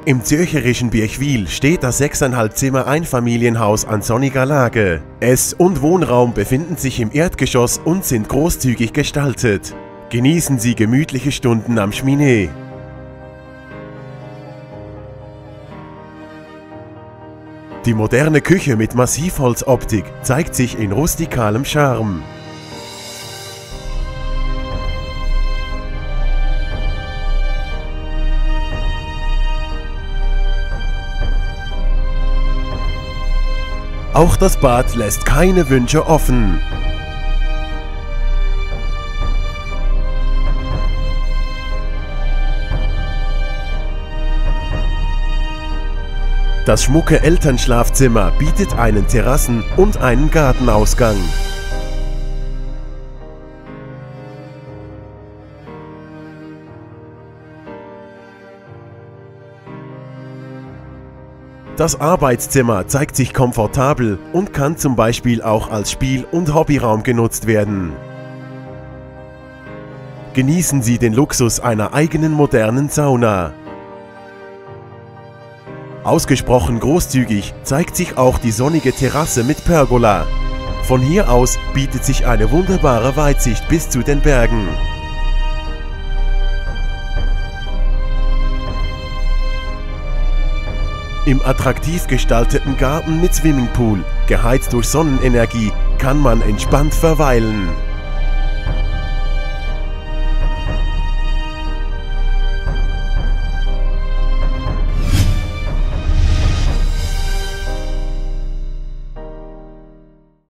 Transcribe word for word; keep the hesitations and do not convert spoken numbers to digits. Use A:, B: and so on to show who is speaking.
A: Im zürcherischen Birchwil steht das sechseinhalb Zimmer Einfamilienhaus an sonniger Lage. Ess- und Wohnraum befinden sich im Erdgeschoss und sind großzügig gestaltet. Genießen Sie gemütliche Stunden am Schminee. Die moderne Küche mit Massivholzoptik zeigt sich in rustikalem Charme. Auch das Bad lässt keine Wünsche offen. Das schmucke Elternschlafzimmer bietet einen Terrassen- und einen Gartenausgang. Das Arbeitszimmer zeigt sich komfortabel und kann zum Beispiel auch als Spiel- und Hobbyraum genutzt werden. Genießen Sie den Luxus einer eigenen modernen Sauna. Ausgesprochen großzügig zeigt sich auch die sonnige Terrasse mit Pergola. Von hier aus bietet sich eine wunderbare Weitsicht bis zu den Bergen. Im attraktiv gestalteten Garten mit Swimmingpool, geheizt durch Sonnenenergie, kann man entspannt verweilen.